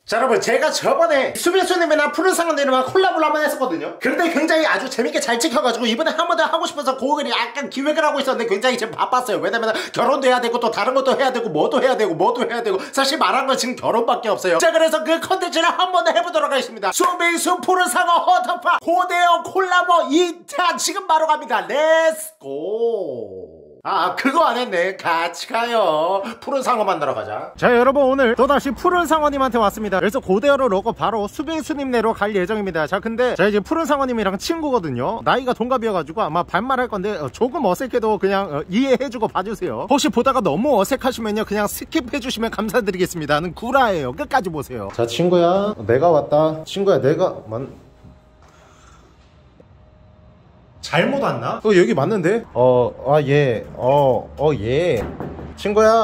자 여러분, 제가 저번에 수빈수님이랑 푸른상어님이랑 콜라보를 한번 했었거든요. 그런데 굉장히 아주 재밌게 잘 찍혀가지고 이번에 한 번 더 하고 싶어서 그걸 약간 기획을 하고 있었는데 굉장히 지금 바빴어요. 왜냐면 결혼도 해야 되고 또 다른 것도 해야 되고 뭐도 해야 되고 뭐도 해야 되고 사실 말한 건 지금 결혼밖에 없어요. 자 그래서 그 컨텐츠를 한 번 더 해보도록 하겠습니다. 수빈수 푸른상어 헌터파 고대어 콜라보 2차 지금 바로 갑니다. 렛츠고. 그거 안 했네. 같이 가요. 푸른 상어 만나러 가자. 자 여러분, 오늘 또다시 푸른 상어님한테 왔습니다. 그래서 고대어를 넣고 바로 수빈수님네로 갈 예정입니다. 자 근데 제가 이제 푸른 상어님이랑 친구거든요. 나이가 동갑이어가지고 아마 반말할 건데 조금 어색해도 그냥 이해해주고 봐주세요. 혹시 보다가 너무 어색하시면요 그냥 스킵해주시면 감사드리겠습니다. 는 구라예요. 끝까지 보세요. 자 친구야, 내가 왔다. 친구야, 내가 잘못 왔나? 여기 맞는데? 예. 예. 친구야.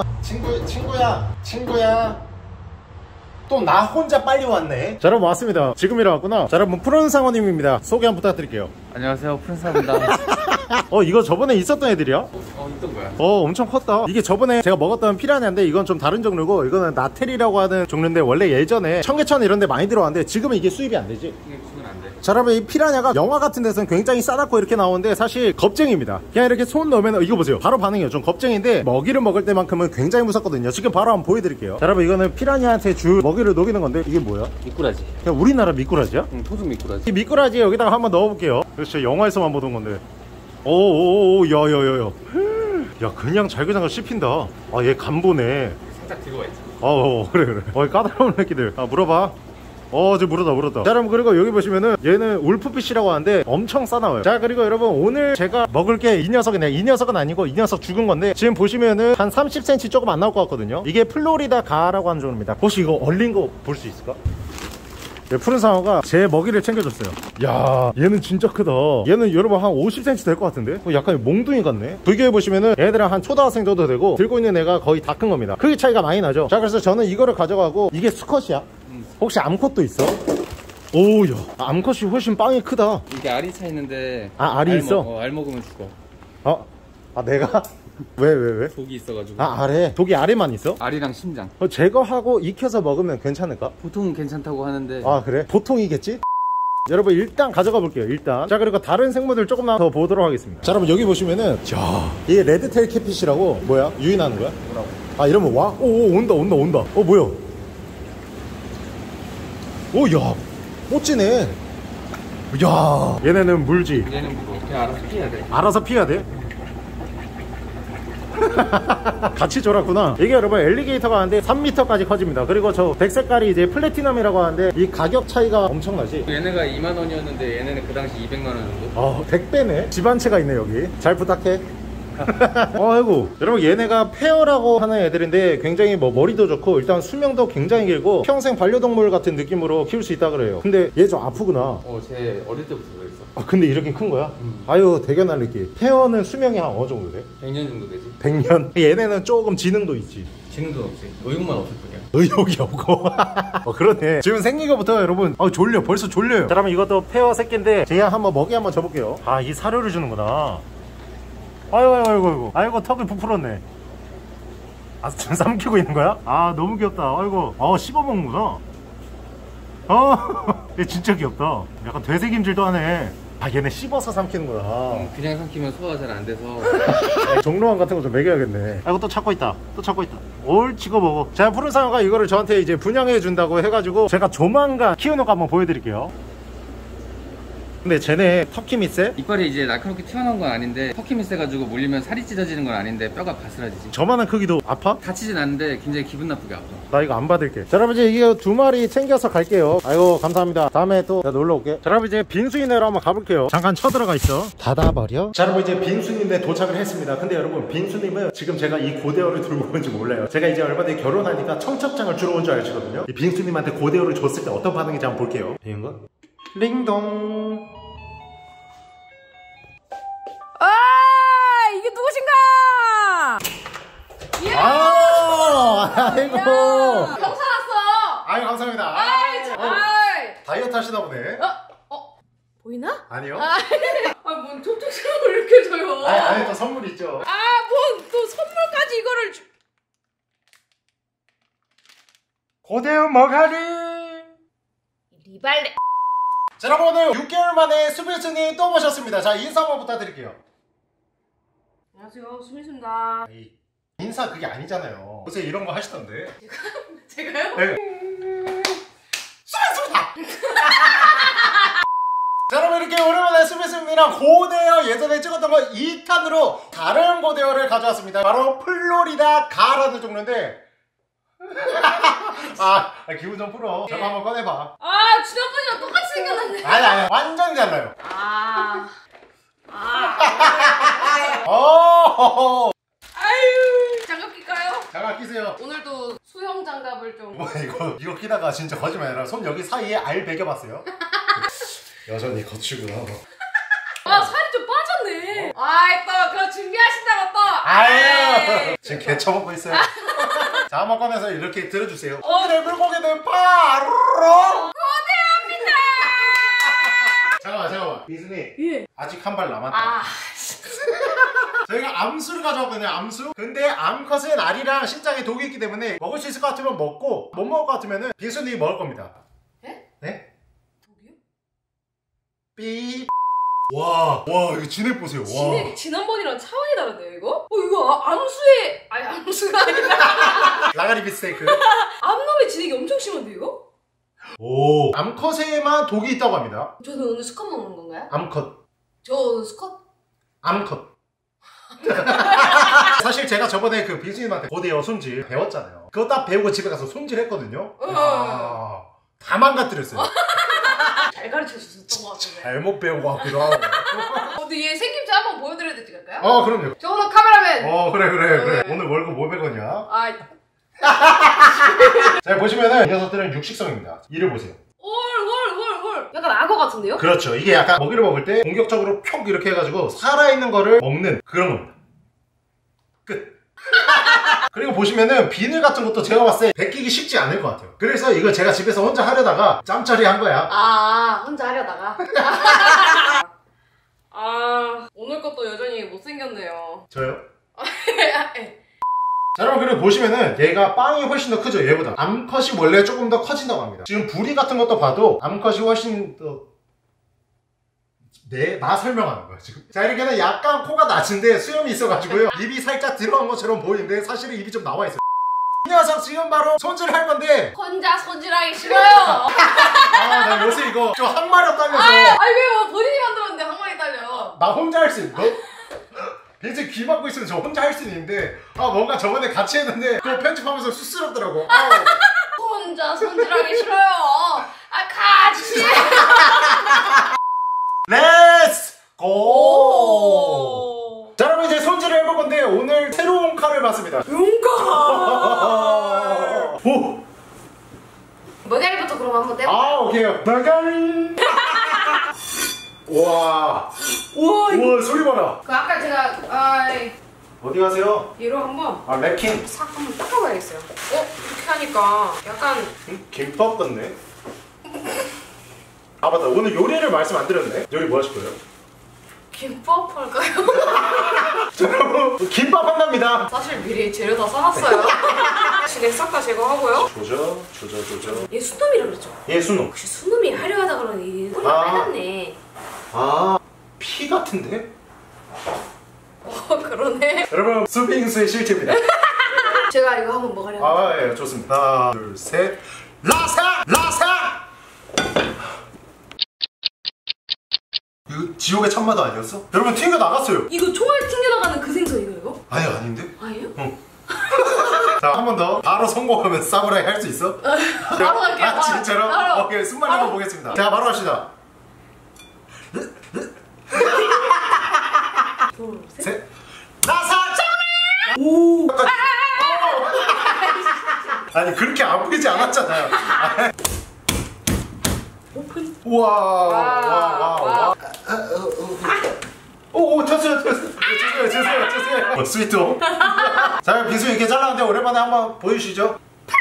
또 나 혼자 빨리 왔네. 자 여러분, 왔습니다. 지금 일어났구나. 자 여러분, 푸른 상어님입니다. 소개 한번 부탁드릴게요. 안녕하세요, 푸른 상어입니다. 이거 저번에 있었던 애들이야? 있던 거야. 엄청 컸다. 이게 저번에 제가 먹었던 피라냐인데 이건 좀 다른 종류고, 이거는 나텔이라고 하는 종류인데 원래 예전에 청계천 이런 데 많이 들어왔는데 지금은 이게 수입이 안 되지? 수입은 안 돼. 자 여러분, 이 피라냐가 영화 같은 데서는 굉장히 싸다고 이렇게 나오는데 사실 겁쟁이입니다. 그냥 이렇게 손 넣으면 이거 보세요. 바로 반응해요. 좀 겁쟁인데 먹이를 먹을 때만큼은 굉장히 무섭거든요. 지금 바로 한번 보여드릴게요. 자 여러분, 이거는 피라냐한테 줄 먹이를 녹이는 건데 이게 뭐야? 미꾸라지. 그냥 우리나라 미꾸라지야? 응, 토종 미꾸라지. 이 미꾸라지 여기다가 한번 넣어볼게요. 그렇죠, 영화에서만 보던 건데. 오오오, 야야야야. 야 그냥 잘그냥 씹힌다. 얘 간보네. 살짝 들어와 있지. 그래. 까다로운 새끼들. 물어봐. 지금 물었다. 자 여러분, 그리고 여기 보시면은 얘는 울프피쉬라고 하는데 엄청 싸나워요. 자 그리고 여러분, 오늘 제가 먹을 게 이 녀석이네. 이 녀석은 아니고 이 녀석 죽은 건데 지금 보시면은 한 30cm 조금 안 나올 것 같거든요. 이게 플로리다 가라고 하는 종입니다. 혹시 이거 얼린 거 볼 수 있을까? 푸른 상어가 제 먹이를 챙겨줬어요. 야 얘는 진짜 크다. 얘는 여러분 한 50cm 될 것 같은데? 약간 몽둥이 같네. 비교해보시면은 얘들은 한 초등학생 정도 되고 들고 있는 애가 거의 다 큰 겁니다. 크기 차이가 많이 나죠. 자 그래서 저는 이거를 가져가고, 이게 수컷이야. 혹시 암컷도 있어? 오야, 암컷이 훨씬 빵이 크다. 이게 알이 차 있는데. 알이 있어? 알 먹으면 죽어. 내가? 왜? 독이 있어가지고. 알에? 독이 알에만 있어? 알이랑 심장. 제거하고 익혀서 먹으면 괜찮을까? 보통은 괜찮다고 하는데. 그래? 보통이겠지? 여러분 일단 가져가 볼게요. 일단. 자 그리고 다른 생물들 조금만 더 보도록 하겠습니다. 자 여러분, 여기 보시면은 이게 레드테일 캣핏이라고. 뭐야? 유인하는 거야? 뭐라고? 이러면 와? 온다. 뭐야? 야 멋지네. 야 얘네는 물지. 얘는 물어. 그냥 알아서 피해야 돼. 알아서 피해야 돼? 같이 졸았구나. 이게 여러분 엘리게이터가 하는데 3m까지 커집니다. 그리고 저 백색깔이 이제 플래티넘이라고 하는데 이 가격 차이가 엄청나지. 얘네가 2만원이었는데 얘네는 그 당시 200만원 정도. 100배네. 집 한 채가 있네 여기. 잘 부탁해. 아이고 여러분, 얘네가 페어라고 하는 애들인데 굉장히 머리도 좋고 일단 수명도 굉장히 길고 평생 반려동물 같은 느낌으로 키울 수 있다 그래요. 근데 얘 좀 아프구나. 쟤 어릴 때부터 그랬어. 근데 이렇게 큰 거야? 아유 대견할 느낌. 페어는 수명이 한 어느 정도 돼? 100년 정도 되지. 100년? 얘네는 조금 지능도 있지. 지능도 없지. 의욕만 없을 뿐이야. 의욕이 없고. 그러네. 지금 생긴 거부터 여러분 졸려. 벌써 졸려요. 자 그러면 이것도 페어 새끼인데 제가 한번 먹이 한번 줘볼게요. 이 사료를 주는구나. 아이고 턱이 부풀었네. 지금 삼키고 있는 거야? 너무 귀엽다. 아이고 씹어먹는구나. 얘 진짜 귀엽다. 약간 되새김질도 하네. 얘네 씹어서 삼키는구나. 그냥 삼키면 소화가 잘 안 돼서. 종로왕 같은 거 좀 먹여야겠네. 또 찾고 있다. 옳지, 이거 먹어. 자 푸른 상어가 이거를 저한테 이제 분양해 준다고 해가지고 제가 조만간 키우는 거 한번 보여드릴게요. 근데 쟤네 터키미세? 이빨이 이제 날카롭게 튀어나온 건 아닌데 터키미세가지고 물리면 살이 찢어지는 건 아닌데 뼈가 바스라지지. 저만한 크기도 아파? 다치진 않는데 굉장히 기분 나쁘게 아파. 나 이거 안 받을게. 자 여러분, 이제 이거 2마리 챙겨서 갈게요. 아이고 감사합니다. 다음에 또 놀러 올게. 자 여러분, 이제 빙수인네로 한번 가볼게요. 잠깐 쳐들어가 있어. 닫아버려. 자 여러분, 이제 빙수님네 도착을 했습니다. 근데 여러분, 빙수님은 지금 제가 이 고대어를 들고 온지 몰라요. 제가 이제 얼마 뒤에 결혼하니까 청첩장을 주러 온 줄 아시거든요. 이 빙수님한테 고대어를 줬을 때 어떤 반응인지 한번 볼게요. 이건가? 링동. 이게 누구신가? 아이고. 경사 왔어. 아유 감사합니다. 다이어트 하시나 보네. 보이나? 아니요. 뭔 톡톡스러운 걸 이렇게 줘요. 안에 또 선물 있죠. 뭔 또 선물까지 이거를 고대어 머가리. 이발레. 자, 여러분 오늘 6개월 만에 수빈수님 또 모셨습니다. 자, 인사 한번 부탁드릴게요. 안녕하세요, 수민수입니다. 에이, 인사 그게 아니잖아요. 요새 이런 거 하시던데. 제가요? 네. 수빈수입니다. 자, 여러분 이렇게 오랜만에 수빈수님이랑 고대어 예전에 찍었던 거 2탄으로 다른 고대어를 가져왔습니다. 바로 플로리다 가라는 종류인데 기분 좀 풀어. 저거 한번 꺼내봐. 지난번이랑 똑같이 생겼는데. 아니 완전히 달라요. 아유, 장갑 낄까요? 장갑 끼세요. 오늘도 수영 장갑을 좀. 뭐 이거 끼다가 진짜 거짓말 아니라 손 여기 사이에 알 베겨봤어요? 여전히 거치구나. 살이 좀 빠졌네. 또 그거 준비하신다고 또. 아유, 지금 개 처먹고 있어요. 자, 한번 꺼내서 이렇게 들어주세요. 오늘의 물고기는 바로 고대합니다. 잠깐만 민수님. 예. 아직 한 발 남았다. 저희가 암수를 가져왔거든요. 암수. 근데 암컷은 알이랑 신장에 독이 있기 때문에 먹을 수 있을 것 같으면 먹고 못 먹을 것 같으면 빈수님이 먹을 겁니다. 네? 독이요? 삐. 와 이거 진액 보세요. 와. 지난번이랑 차원이 다른데요, 이거? 이거 암수에. 암수가 아니라. 라가리 비스테이크. 암놈의 진액이 엄청 심한데, 이거? 오. 암컷에만 독이 있다고 합니다. 저는 오늘 수컷 먹는 건가요? 암컷. 저 수컷? 암컷. 사실 제가 저번에 그 빈수님한테 고대어 손질 배웠잖아요. 그거 딱 배우고 집에 가서 손질했거든요. 다 망가뜨렸어요. 잘 가르쳐 주셨던 것 같은데. 잘못 배운 것 같기도 하고. 근데 얘 생김새 한번 보여드려야 되지 않을까요? 그럼요. 저는 카메라맨. 그래. 오늘 월급 500원이야. 자, 보시면은 이 녀석들은 육식성입니다. 이를 보세요. 헐. 약간 악어 같은데요? 그렇죠. 이게 약간 먹이를 먹을 때 공격적으로 표 이렇게 해가지고 살아있는 거를 먹는 그런 겁니다. 끝. 그리고 보시면은 비늘 같은 것도 제가 봤을 때 베끼기 쉽지 않을 것 같아요. 그래서 이거 제가 집에서 혼자 하려다가 짬짜리 한 거야. 혼자 하려다가. 오늘 것도 여전히 못생겼네요. 저요? 자, 여러분 그리고 보시면은 얘가 빵이 훨씬 더 크죠, 얘보다. 암컷이 원래 조금 더 커진다고 합니다. 지금 부리 같은 것도 봐도 암컷이 훨씬 더 나 설명하는 거야 지금. 자, 이렇게는 약간 코가 낮은데 수염이 있어가지고요 입이 살짝 들어간 것처럼 보이는데 사실은 입이 좀 나와 있어요. 이 녀석 지금 바로 손질할 건데 혼자 손질하기 싫어요. 나 요새 이거 좀 항마력 딸려서 왜 본인이 만들었는데 항마리 딸려. 나 혼자 할 수 있어. 빈수 귀 막고 있으면 저 혼자 할 수 있는데 뭔가 저번에 같이 했는데 그거 편집하면서 쑥스럽더라고. 혼자 손질하기 싫어요. 같이. 렛츠 고! 자, 여러분 이제 손질을 해볼 건데 오늘 새로운 칼을 봤습니다. 용감. 오! 머가리부터 그럼 한번 떼볼까요? 오케이. 머가리. 우와 소리 봐라. 아까 제가 어디 가세요? 얘로 한번 랩킨. 싹 한번 닦아봐야겠어요. 이렇게 하니까 약간 김밥 같네. 맞다, 오늘 요리를 말씀 안 드렸네. 요리 뭐 하실 거예요? 김밥 할까요? 여러분 김밥 한답니다. 사실 미리 재료 다 사놨어요. 진액 싹 다 제거하고요. 조져. 얘 수놈이라 그랬죠? 얘 순놈. 혹시 수놈이 하려 하다 그러니 꼬리 빨갛네. 피 같은데? 그러네. 여러분 수빙수의 실체입니다. 제가 이거 한번 먹으려고. 예, 좋습니다. 하나, 둘, 셋. 라사! 이거 지옥의 참마도 아니었어? 여러분 튕겨 나갔어요. 이거 총알 튕겨나가는 그 생선이에요, 이거? 아닌데? 아니에요? 자, 한 번 더. 바로 성공하면 사무라이 할 수 있어? 바로 갈게요. 진짜로? 바로. 오케이, 숨 말리고 보겠습니다. 자, 바로 합시다. 둘, 셋. 라사! 오! 아니, 그렇게 아프지 않았잖아요. 오픈. 와. 쳤어요. 죄송해요. 스위트홈. 자, 빈수 이렇게 잘랐는데 오랜만에 한번 보여주시죠.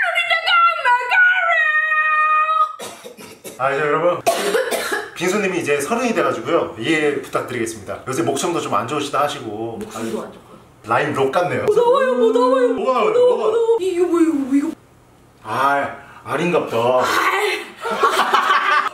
이제 여러분 빈수님이 이제 30이 돼가지고요 이해 부탁드리겠습니다. 요새 목청도 좀 안 좋으시다 하시고. 목소리도 안 좋고요. 라임 록 같네요. 나와요. 뭐가 나와요? 이거. 알인갑다.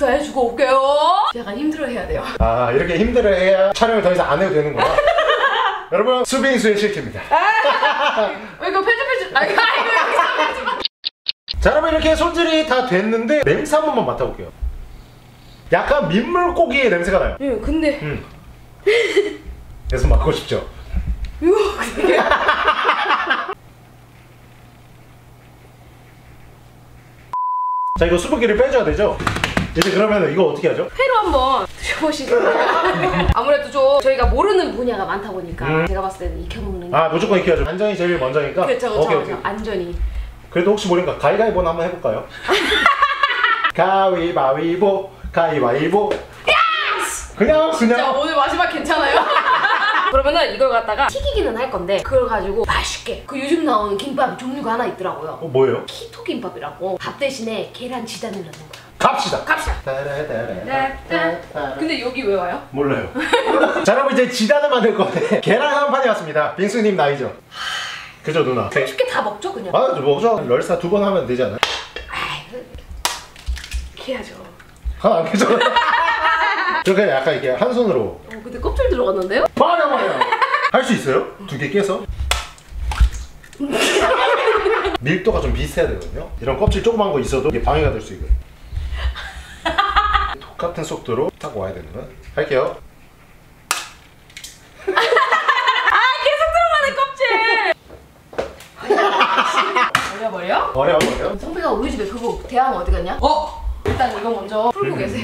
더 해주고 올게요. 약간 힘들어해야 돼요. 아 이렇게 힘들어해야 촬영을 더 이상 안 해도 되는구나. 여러분 수빈수의 실체입니다. 이거 편집. 아 이거 자 여러분 이렇게 손질이 다 됐는데 냄새 한 번만 맡아볼게요. 약간 민물고기의 냄새가 나요. 예, 근데 그래서 맡고 싶죠. 이거 되게 자 이거 수분기를 빼줘야 되죠? 이제 그러면 이거 어떻게 하죠? 회로 한번 드셔보시죠. 아무래도 좀 저희가 모르는 분야가 많다 보니까 제가 봤을 때는 익혀먹는 게 아 무조건 익혀야죠. 안전이 제일 먼저니까. 그렇죠, 오케이, 그렇죠. 오케이. 안전이. 그래도 혹시 모르니까 가위바위보나 한번 해볼까요? 가위바위보 가위바위보. 그냥 진짜 오늘 마지막 괜찮아요? 그러면은 이걸 갖다가 튀기기는 할 건데 그걸 가지고 맛있게 그 요즘 나오는 김밥 종류가 하나 있더라고요. 뭐예요? 키토 김밥이라고 밥 대신에 계란 지단을 넣는 거야. 갑시다. 갑시다. 근데 여기 왜 와요? 몰라요. 자 여러분 이제 지단을 만들 건데 계란 한 판이 왔습니다. 빙수님 나이죠? 그죠 누나? 쉽게 다 먹죠 그냥. 아 뭐죠? 럴사 2번 하면 되지 않아요? 이렇게 해야죠. 하나 안 되죠? 저 그냥 약간 이렇게 한 손으로 근데 껍질 들어갔는데요? 버려 할 수 있어요? 2개 깨서? 밀도가 좀 비슷해야 되거든요. 이런 껍질 조그만 거 있어도 이게 방해가 될 수 있고요. 똑같은 속도로 딱 와야 되는 거야. 할게요. 버려? 버려. 성배가 우리 집에 그거 대항 어디 갔냐? 일단 이거 먼저 풀고 계세요.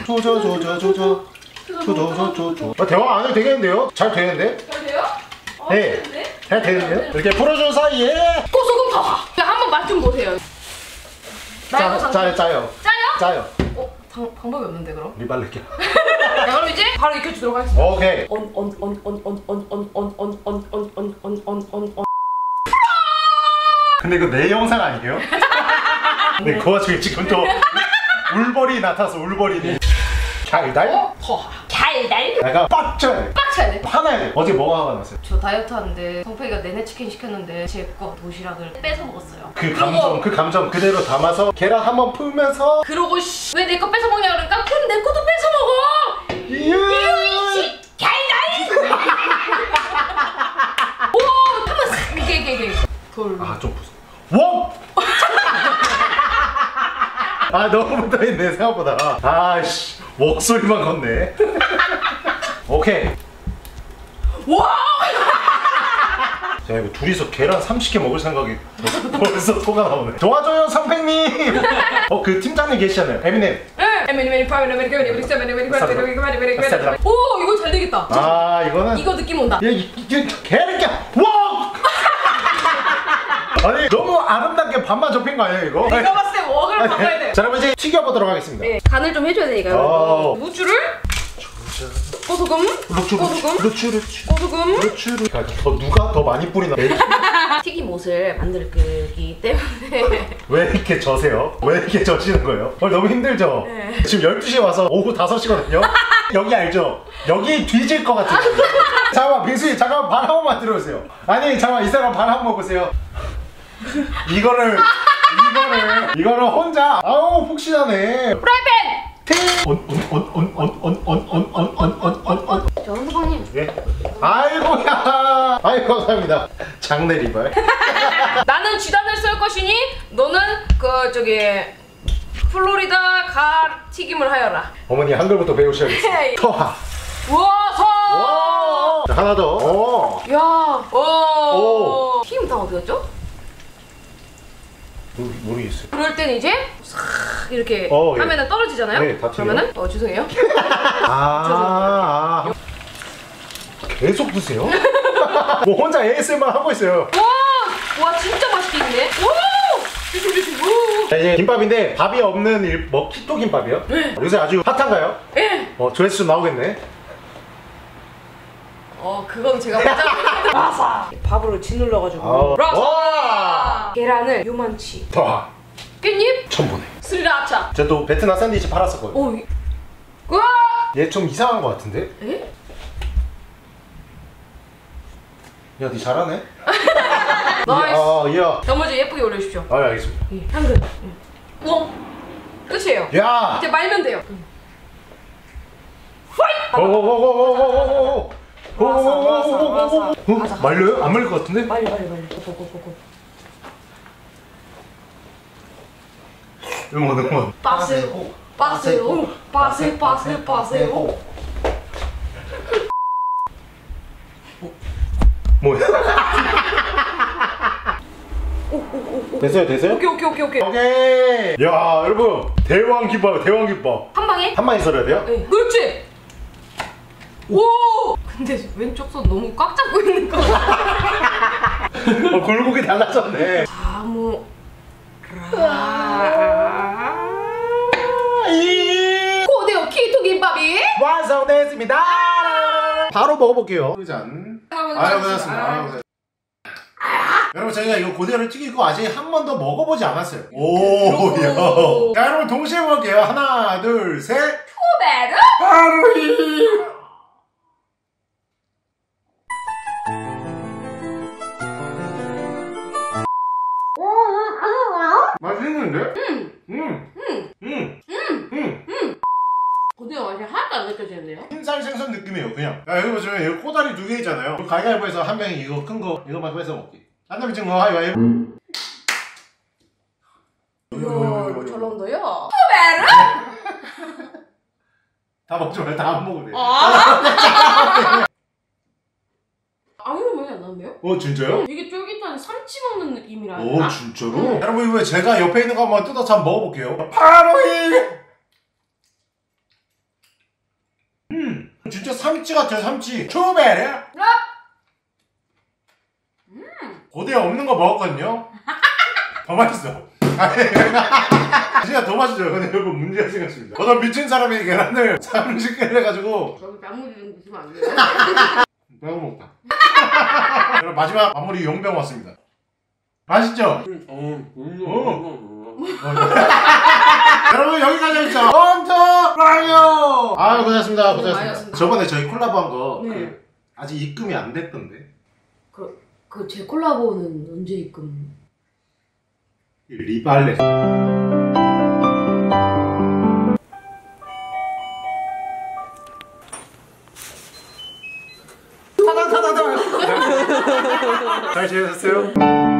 대화 안 해도 되겠는데요? 잘 되는데? 잘 돼요? 네. 잘 되는데요? 이렇게 풀어준 사이에 소금 더. 한번 맛 좀 보세요. 짜요. 짜요? 짜요. 방법이 없는데 그럼? 리발레끼. 자, 그럼 이제 바로 익혀주도록 하겠습니다. 오케이. 근데 이거 내 영상 아니에요? 근데 그 와중에 지금 또 울버리 나타서 울버리니 달달? 달달? 약간 빡쳐야 돼. 빡쳐야 돼. 화나야 돼. 어제 뭐가 화가 났어요? 저 다이어트 하는데 성패가 내내 치킨 시켰는데 제 거 도시락을 뺏어 먹었어요. 그 감정 그대로 담아서 계란 한번 풀면서 그러고 왜 내 거 뺏어 먹냐 그러니까 그럼 내 것도 뺏어 먹어. 이유이씨 달달. 오 한번 싹 이게 돌. 좀 무서워. 너무 붙어있네 생각보다. 아씨 목소리만 걷네. 오케이. 와. 자 이거 둘이서 계란 30개 먹을 생각이 벌써 토가 나오네. 도와줘요 선생님. 그 팀장님 계시잖아요. 에미넴. 오 이거 잘 되겠다. 이거는 이거 느낌 온다. 계란이야. 와. 아니 너무 아름답게 반만 접힌 거 아니에요 이거? 내가 봤을 때 웍을 바꿔야 돼. 자 그럼 이제 튀겨보도록 하겠습니다. 네, 간을 좀 해줘야 되니까요. 무추를 고소금 누가 더 많이 뿌리나? 튀김옷을 만들 거기 때문에 왜 이렇게 저세요? 왜 이렇게 저시는 거예요? 너무 힘들죠? 네. 지금 12시에 와서 오후 5시거든요? 여기 알죠? 여기 뒤질 것 같아요. 잠깐만 빙수님 잠깐만 발 한 번만 들어오세요. 아니 잠깐만 이 사람 발 한 번 보세요. 이거를 혼자 푹신하네. 프라이팬! 저 선생님. 예? 아이고야. 아이고 감사합니다. 장내 리발. 나는 쥐단을 쓸 것이니 너는 플로리다 가 튀김을 하여라. 어머니 한글부터 배우셔야겠어요. 터하. 우와 서. 자, 하나 더. 야. 오. 튀김 다 어디 갔죠? 모르겠어요. 그럴 땐 이제 싹 이렇게 예. 하면은 떨어지잖아요. 네, 다 튀겨요. 그러면은 죄송해요. 계속 드세요? 뭐 혼자 ASMR 하고 있어요. 와 진짜 맛있게 익네. 오. 자, 이제 김밥인데 밥이 없는 키토 김밥이요? 네. 요새 아주 핫한가요? 예. 조회수 나오겠네. 그건 제가 라사 밥으로 짓눌러가지고 라사 계란을 요만치 더 깻잎 1000번에 스리라차. 제가 또 베트남 샌드위치 팔았었거든요. 우와. 얘 좀 이상한 것 같은데? 에? 야, 니 잘하네? 나이스. 야. 나머지 예쁘게 올려주십시오. 알겠습니다. 한근. 끝이에요. 야! 이제 말면 돼요. 말려요? 안 말릴 것 같은데? 빨리. 고고고고. 응원. 빠세요. 뭐야? 됐어요? 오케이. 야, 여러분, 대왕 김밥. 한 방에? 한 방에 썰어야 돼요? 네. 그렇지. 오. 근데 왼쪽 손 너무 꽉 잡고 있는 거. 골목이 달라졌네. 아무. 고대오 키토 김밥이 완성됐습니다. 바로 먹어볼게요. 짠. 아유, 고생하셨습니다. 여러분, 저희가 이거 고대로를 튀기고 아직 한 번도 먹어보지 않았어요. 오, 야. 자, 여러분 동시에 먹을게요. 하나, 둘, 셋. 초베르 빠르이. 맛있는데? 고대오 맛이 하나도 안 느껴지는데요? 흰살 생선 느낌이에요, 그냥. 야, 여기 보시면 여기 코다리 2개 있잖아요. 가위바위보에서 한 명이 이거 큰 거, 이거만 뺏어 먹기. 안 되면 지금 가위바위보. 저런도요? 초베르 다 먹지 말고 다 안 먹으면 돼. 아무런 맛이 안 나는데요? 진짜요? 되게 쫄깃한 삼치 먹는 느낌이라. 오, 진짜로? 여러분, 이거 제가 옆에 있는 거 한번 뜯어서 한번 먹어볼게요. 바로 이! 진짜 삼치 같아요, 삼치. 초베르. 고대 없는 거 먹었거든요. 더 맛있어. 진짜 더 맛있어요. 근데 여러분 문제가 생겼습니다. 어떤 미친 사람이 계란을 30개를 해가지고 저기 나무지 좀 드시면 안 돼요? 내가 먹다. 여러분 마지막 마무리 용병 왔습니다. 맛있죠? 여러분 여기까지 했죠. 헌터 라이어. 아 고생하셨습니다. 고생하셨습니다. 저번에 저희 콜라보 한 거 네. 아직 입금이 안 됐던데. 그 제 콜라보는 언제 입금? 리발레. 타당. 잘 지내셨어요?